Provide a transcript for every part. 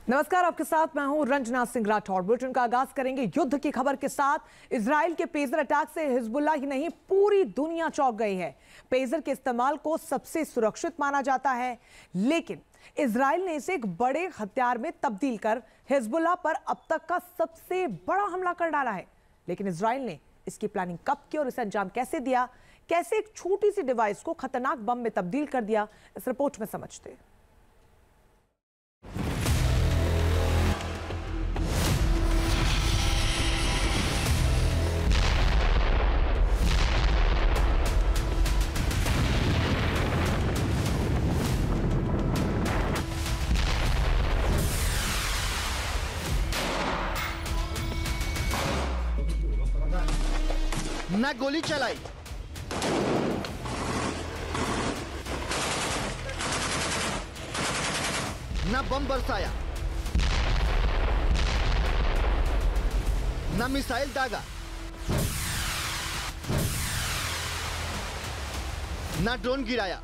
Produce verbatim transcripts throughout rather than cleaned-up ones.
नमस्कार, आपके साथ मैं हूं रंजना सिंह राठौर। बुलेटिन का आगाज करेंगे युद्ध की खबर के साथ। इजराइल के पेजर अटैक से हिजबुल्लाह ही नहीं पूरी दुनिया चौंक गई है। पेजर के इस्तेमाल को सबसे सुरक्षित माना जाता है, लेकिन इजराइल ने इसे एक बड़े हथियार में तब्दील कर हिजबुल्लाह पर अब तक का सबसे बड़ा हमला कर डाला है। लेकिन इजराइल ने इसकी प्लानिंग कब की और इसे अंजाम कैसे दिया, कैसे एक छोटी सी डिवाइस को खतरनाक बम में तब्दील कर दिया, इस रिपोर्ट में समझते हैं। ना गोली चलाई, ना बम बरसाया, ना मिसाइल दागा, ना ड्रोन गिराया।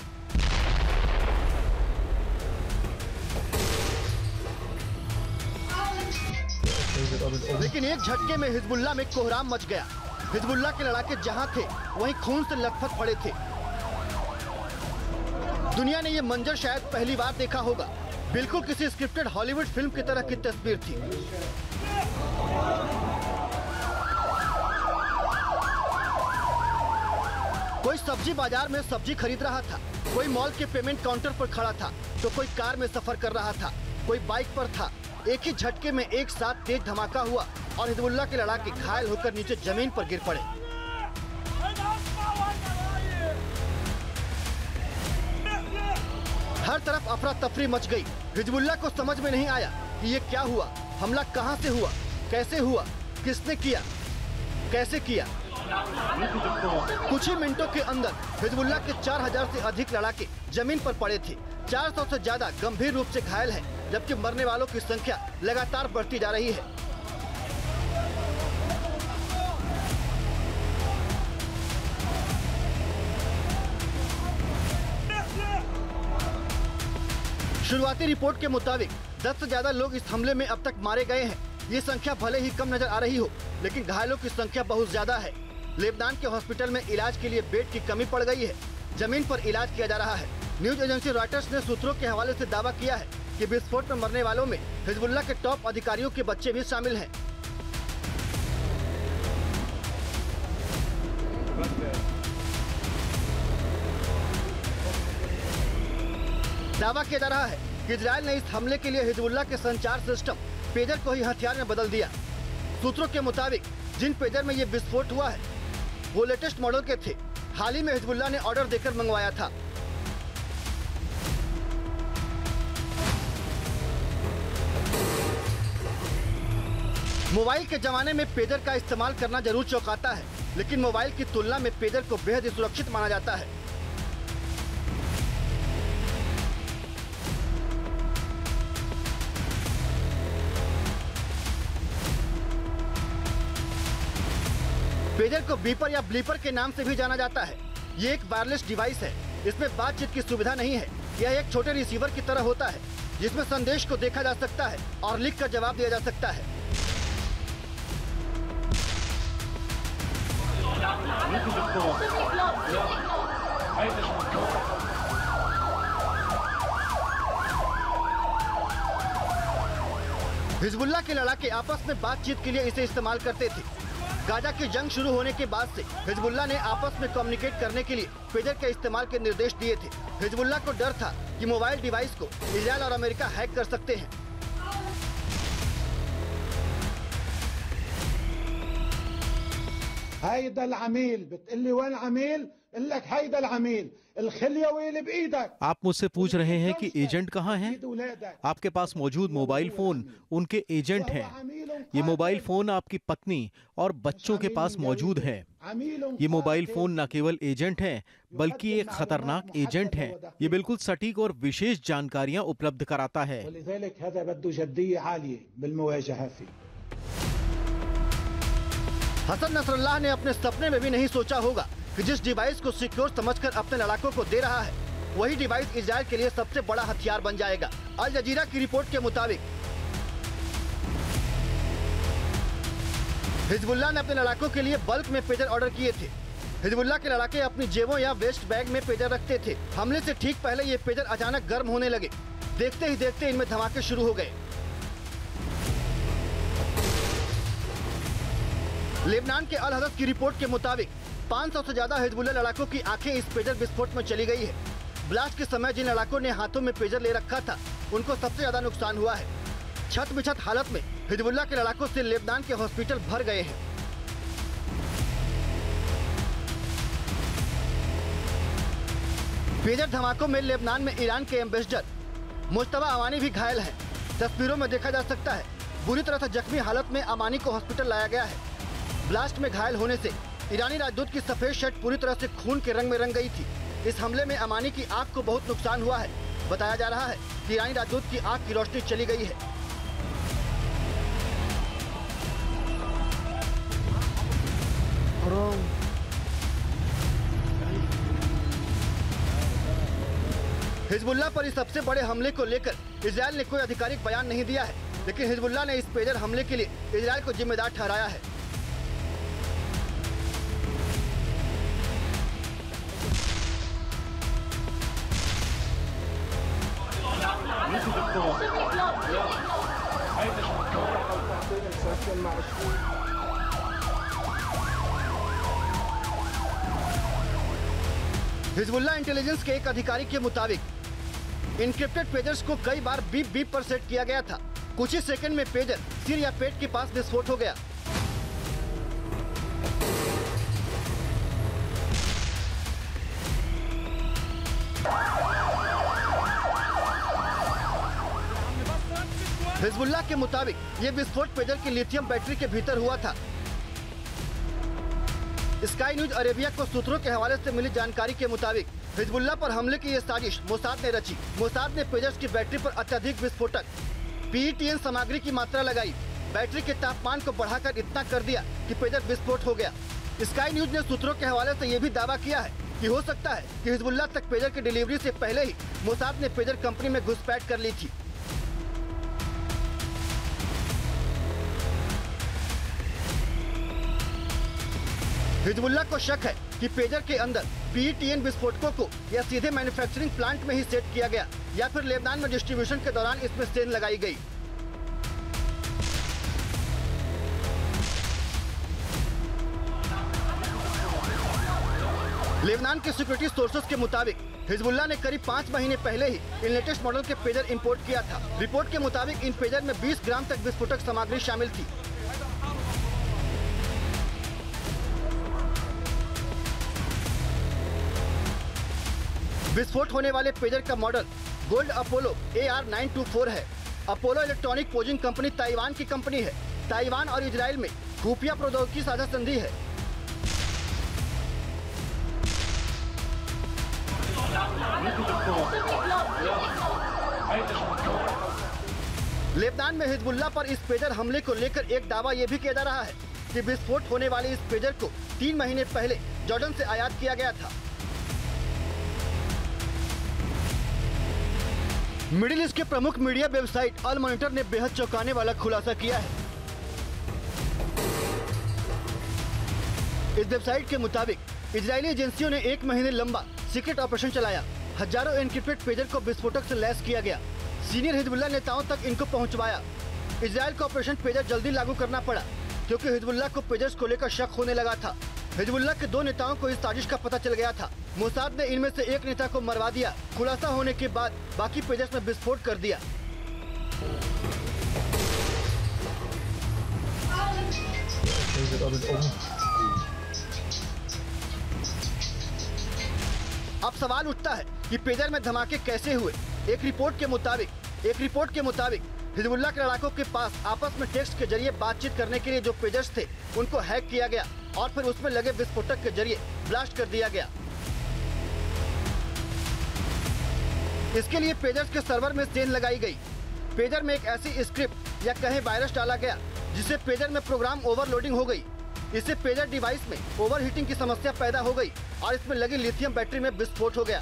लेकिन एक झटके में हिजबुल्लाह में कोहराम मच गया। हिजबुल्लाह के लड़ाके जहां थे वहीं खून से लथपथ पड़े थे। दुनिया ने यह मंजर शायद पहली बार देखा होगा। बिल्कुल किसी स्क्रिप्टेड हॉलीवुड फिल्म की तरह की तस्वीर थी। कोई सब्जी बाजार में सब्जी खरीद रहा था, कोई मॉल के पेमेंट काउंटर पर खड़ा था, तो कोई कार में सफर कर रहा था, कोई बाइक पर था। एक ही झटके में एक साथ तेज धमाका हुआ और हिजबुल्लाह के लड़ाके घायल होकर नीचे जमीन पर गिर पड़े। हर तरफ अफरा तफरी मच गई। हिजबुल्लाह को समझ में नहीं आया कि ये क्या हुआ, हमला कहां से हुआ, कैसे हुआ, किसने किया, कैसे किया। कुछ ही मिनटों के अंदर हिजबुल्लाह के चार हजार से अधिक लड़ाके जमीन पर पड़े थे। चार सौ से ज्यादा गंभीर रूप से घायल हैं, जबकि मरने वालों की संख्या लगातार बढ़ती जा रही है। शुरुआती रिपोर्ट के मुताबिक दस से ज्यादा लोग इस हमले में अब तक मारे गए हैं। ये संख्या भले ही कम नजर आ रही हो, लेकिन घायलों की संख्या बहुत ज्यादा है। लेबनान के हॉस्पिटल में इलाज के लिए बेड की कमी पड़ गई है। जमीन पर इलाज किया जा रहा है। न्यूज एजेंसी रॉयटर्स ने सूत्रों के हवाले से दावा किया है कि विस्फोट में मरने वालों में हिजबुल्लाह के टॉप अधिकारियों के बच्चे भी शामिल हैं। दावा किया जा रहा है कि इजराइल ने इस हमले के लिए हिजबुल्लाह के संचार सिस्टम पेजर को ही हथियार में बदल दिया। सूत्रों के मुताबिक जिन पेजर में ये विस्फोट हुआ है वो लेटेस्ट मॉडल के थे। हाल ही में हिजबुल्लाह ने ऑर्डर देकर मंगवाया था। मोबाइल के जमाने में पेजर का इस्तेमाल करना जरूर चौंकाता है, लेकिन मोबाइल की तुलना में पेजर को बेहद ही सुरक्षित माना जाता है। पेजर को बीपर या ब्लीपर के नाम से भी जाना जाता है। ये एक वायरलेस डिवाइस है। इसमें बातचीत की सुविधा नहीं है। यह एक छोटे रिसीवर की तरह होता है, जिसमें संदेश को देखा जा सकता है और लिख कर जवाब दिया जा सकता है। हिजबुल्लाह के लड़ाके आपस में बातचीत के लिए इसे इस्तेमाल करते थे। गाजा की जंग शुरू होने के बाद से हिजबुल्लाह ने आपस में कम्युनिकेट करने के लिए पेजर के इस्तेमाल के निर्देश दिए थे। हिजबुल्लाह को डर था कि मोबाइल डिवाइस को इजराइल और अमेरिका हैक कर सकते हैं। هيدا العميل بتقلي وين عميل؟ قل لك هيدا العميل الخليه ويلي بايدك। आप मुझसे पूछ रहे हैं कि एजेंट कहाँ हैं? आपके पास मौजूद मोबाइल फोन उनके एजेंट हैं। ये मोबाइल फोन आपकी पत्नी और बच्चों के पास मौजूद है। ये मोबाइल फोन न केवल एजेंट हैं, बल्कि एक खतरनाक एजेंट हैं। ये बिल्कुल सटीक और विशेष जानकारियां उपलब्ध कराता है। हसन नसरल्लाह ने अपने सपने में भी नहीं सोचा होगा कि जिस डिवाइस को सिक्योर समझकर अपने लड़ाकों को दे रहा है, वही डिवाइस इजराइल के लिए सबसे बड़ा हथियार बन जाएगा। अल जजीरा की रिपोर्ट के मुताबिक हिजबुल्लाह ने अपने लड़ाकों के लिए बल्क में पेजर ऑर्डर किए थे। हिजबुल्लाह के लड़ाके अपनी जेबों या वेस्ट बैग में पेजर रखते थे। हमले से ठीक पहले ये पेजर अचानक गर्म होने लगे। देखते ही देखते इनमें धमाके शुरू हो गए। लेबनान के अल हदफ की रिपोर्ट के मुताबिक पाँच सौ से ज्यादा हिजबुल्लाह लड़ाकों की आंखें इस पेजर विस्फोट में चली गई है। ब्लास्ट के समय जिन लड़ाकों ने हाथों में पेजर ले रखा था उनको सबसे ज्यादा नुकसान हुआ है। छत बिछत हालत में हिजबुल्लाह के लड़ाकों से लेबनान के हॉस्पिटल भर गए हैं। पेजर धमाकों में लेबनान में ईरान के एम्बेसडर मुस्तफा अमानी भी घायल हैं। तस्वीरों में देखा जा सकता है बुरी तरह से जख्मी हालत में अमानी को हॉस्पिटल लाया गया है। ब्लास्ट में घायल होने से ईरानी राजदूत की सफेद शर्ट पूरी तरह से खून के रंग में रंग गई थी। इस हमले में अमानी की आंख को बहुत नुकसान हुआ है। बताया जा रहा है कि ईरानी राजदूत की आंख की रोशनी चली गई है। हिजबुल्लाह पर इस सबसे बड़े हमले को लेकर इजरायल ने कोई आधिकारिक बयान नहीं दिया है, लेकिन हिजबुल्लाह ने इस पेजर हमले के लिए इजरायल को जिम्मेदार ठहराया है। हिजबुल्लाह इंटेलिजेंस के एक अधिकारी के मुताबिक इनक्रिप्टेड पेजर्स को कई बार बीप बीप पर सेट किया गया था। कुछ ही सेकंड में पेजर सिर या पेट के पास विस्फोट हो गया। हिजबुल्लाह के मुताबिक ये विस्फोट पेजर की लिथियम बैटरी के भीतर हुआ था। स्काई न्यूज अरेबिया को सूत्रों के हवाले से मिली जानकारी के मुताबिक हिजबुल्लाह पर हमले की ये साजिश मोसाद ने रची। मोसाद ने पेजर्स की बैटरी पर अत्यधिक विस्फोटक पीईटीएन सामग्री की मात्रा लगाई। बैटरी के तापमान को बढ़ाकर इतना कर दिया कि पेजर विस्फोट हो गया। स्काई न्यूज ने सूत्रों के हवाले से ये भी दावा किया है कि हो सकता है कि हिजबुल्लाह तक पेजर की डिलीवरी से पहले ही मोसाद ने पेजर कंपनी में घुसपैठ कर ली थी। हिजबुल्लाह को शक है कि पेजर के अंदर पीईटीएन विस्फोटकों को या सीधे मैन्युफैक्चरिंग प्लांट में ही सेट किया गया या फिर लेबनान में डिस्ट्रीब्यूशन के दौरान इसमें सेल लगाई गई। लेबनान के सिक्योरिटी सोर्सेज के मुताबिक हिजबुल्लाह ने करीब पाँच महीने पहले ही इन लेटेस्ट मॉडल के पेजर इंपोर्ट किया था। रिपोर्ट के मुताबिक इन पेजर में बीस ग्राम तक विस्फोटक सामग्री शामिल थी। विस्फोट होने वाले पेजर का model Gold Apollo A R nine two four है। अपोलो इलेक्ट्रॉनिक पोजिंग कंपनी ताइवान की कंपनी है। ताइवान और इजराइल में खुफिया प्रौद्योगिकी साझा संधि है। लेबनान में हिजबुल्लाह पर इस पेजर हमले को लेकर एक दावा यह भी किया जा रहा है कि विस्फोट होने वाले इस पेजर को तीन महीने पहले जॉर्डन से आयात किया गया था। मिडिल ईस्ट के प्रमुख मीडिया वेबसाइट अल मॉनिटर ने बेहद चौंकाने वाला खुलासा किया है। इस वेबसाइट के मुताबिक इजरायली एजेंसियों ने एक महीने लंबा सीक्रेट ऑपरेशन चलाया। हजारों एनक्रिप्टेड पेजर को विस्फोटक से लैस किया गया। सीनियर हिजबुल्लाह नेताओं तक इनको पहुंचवाया। इजरायल को ऑपरेशन पेजर जल्दी लागू करना पड़ा क्योंकि हिजबुल्लाह को पेजर्स को लेकर शक होने लगा था। हिजबुल्लाह के दो नेताओं को इस साजिश का पता चल गया था। मोसाद ने इनमें से एक नेता को मरवा दिया। खुलासा होने के बाद बाकी पेजर्स में विस्फोट कर दिया। अब सवाल उठता है कि पेजर में धमाके कैसे हुए। एक रिपोर्ट के मुताबिक एक रिपोर्ट के मुताबिक हिजबुल्लाह के लड़ाकों के पास आपस में टेक्स्ट के जरिए बातचीत करने के लिए जो पेजर्स थे उनको हैक किया गया और फिर उसमें लगे विस्फोटक के जरिए ब्लास्ट कर दिया गया। इसके लिए पेजर्स के सर्वर में सेल लगाई गई। पेजर में एक ऐसी स्क्रिप्ट या कहें वायरस डाला गया जिससे पेजर में प्रोग्राम ओवरलोडिंग हो गई। इससे पेजर डिवाइस में ओवरहीटिंग की समस्या पैदा हो गई और इसमें लगी लिथियम बैटरी में विस्फोट हो गया।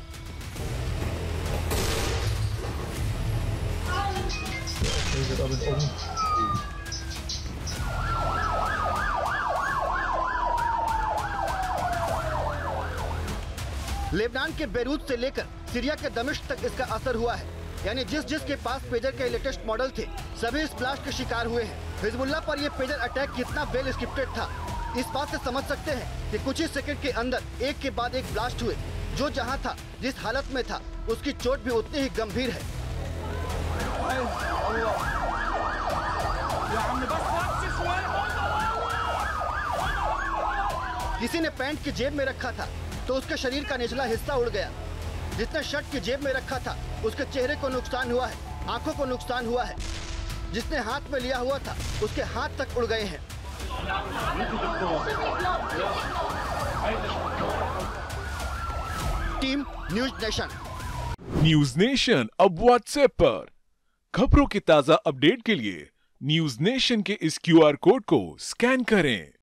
लेबनान के बेरूत से लेकर सीरिया के दमिश्क तक इसका असर हुआ है। यानी जिस जिस के पास पेजर के लेटेस्ट मॉडल थे सभी इस ब्लास्ट के शिकार हुए हैं। हिजबुल्लाह पर यह पेजर अटैक कितना वेल स्क्रिप्टेड था इस बात से समझ सकते हैं कि कुछ ही सेकंड के अंदर एक के बाद एक ब्लास्ट हुए। जो जहां था, जिस हालत में था, उसकी चोट भी उतनी ही गंभीर है। किसी ने पैंट की जेब में रखा था तो उसके शरीर का निचला हिस्सा उड़ गया। जिसने शर्ट की जेब में रखा था उसके चेहरे को नुकसान हुआ है, आंखों को नुकसान हुआ है। जिसने हाथ में लिया हुआ था उसके हाथ तक उड़ गए हैं। Team News Nation. News Nation अब व्हाट्सएप पर खबरों की ताजा अपडेट के लिए न्यूज नेशन के इस क्यूआर कोड को स्कैन करें।